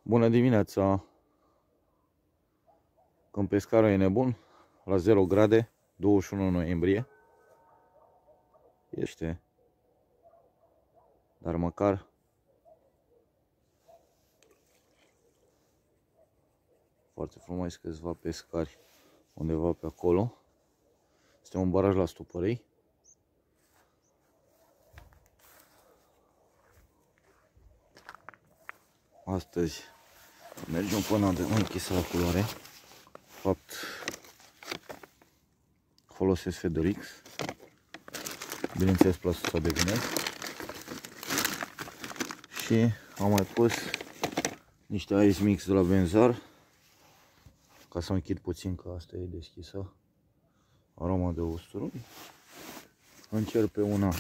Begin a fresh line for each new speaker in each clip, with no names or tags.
Bună dimineața! Când pescarul e nebun, la 0 grade, 21 noiembrie, este, dar măcar foarte frumos câțiva pescari undeva pe acolo. Este un baraj la Stupărei. Astăzi mergem până de închisă la culoare. De fapt, folosesc Fedorix, bineînțeles plasuța de vine. Și am mai pus niște ice mix de la Benzar ca să închid puțin, că asta e deschisă. Aroma de usturoi. Încerc pe una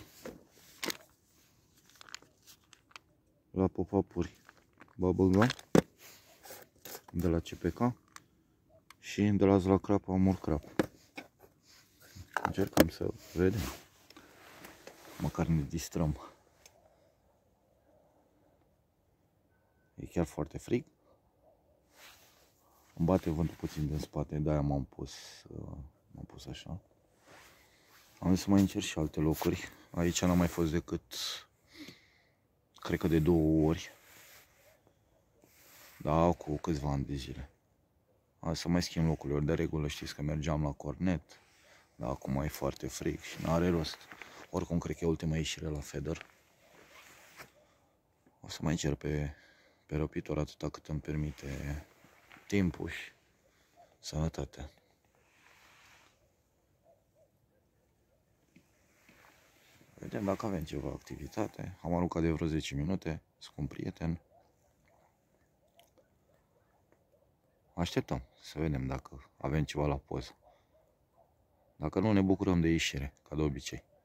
la popapuri Bubblegum de la CPK și de la Zlacrap Amur Crap. Încercăm să vedem, măcar ne distrăm. E chiar foarte frig. Îmi bate vântul puțin din spate, de-aia m-am pus așa. Am zis să mai încerc și alte locuri. Aici n-am mai fost decât, cred că de 2 ori. Da, cu câțiva ani de zile. Am să mai schimb locurile, de regulă știți că mergeam la Cornet. Dar acum e foarte frig și n-are rost. Oricum cred că e ultima ieșire la Fedor. O să mai încerc pe răpitor atâta cât îmi permite timpul și sănătatea. Vedem dacă avem ceva activitate. Am aruncat de vreo 10 minute, sunt cu un prieten. Așteptăm să vedem dacă avem ceva la poză. Dacă nu, ne bucurăm de ieșire, ca de obicei.